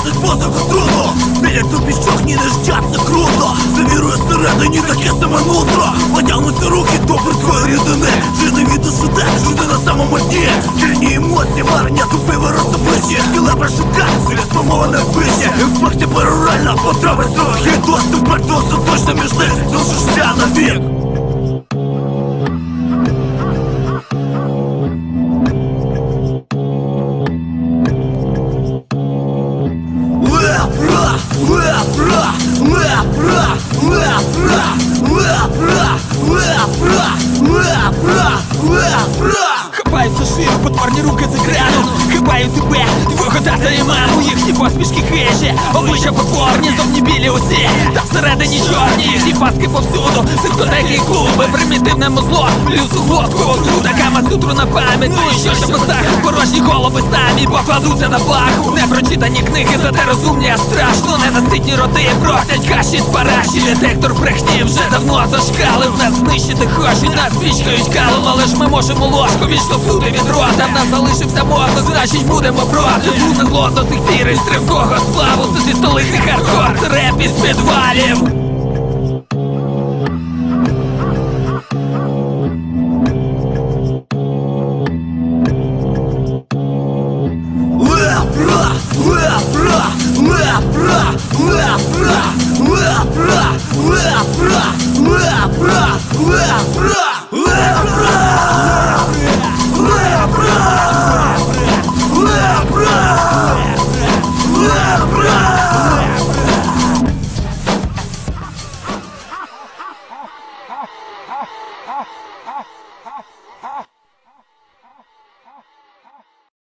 досить мозок трудно. Селять до піщок, ні не ждять, це круто. Завірує всередині таке саме нутро. Потягнуться руки до бридкої рідини. Жити від душите, жити на самому дні. Скільні емоції, марення, тупий вирос обличчя. Тіле прошукає, звісно, мова не вбище. І в факті перорально потрави срок. І доступ пердосу точно між них залишишся навік. Хапаються шию, потворні руки з екрану. Хапаю тебе, твого тата і маму. Їхні посмішки хижі, обличчя потворні, зовні білі усі, та всередині чорні. Їхні паски повсюду, дискотеки і клуби. Примітивному зло, плюс у водку отруда, Камасутру на пам'ять. Ну і що ж постаху, порожні голови самі покладуться на плаху. Непрочитані книги, зате розумні, а страшно. Ненаситні роти просять каші з параші. Детектор брехні вже давно зашкалив. Нас знищити хочуть, нас пічкають калом. Але ж ми можемо ложку відштовхнути від рота. В нас залишився мозок, значить будемо проти. Зло на зло до сих пір із стрибкого сплаву. Це зі столиці хардкор, це реп із підвалів.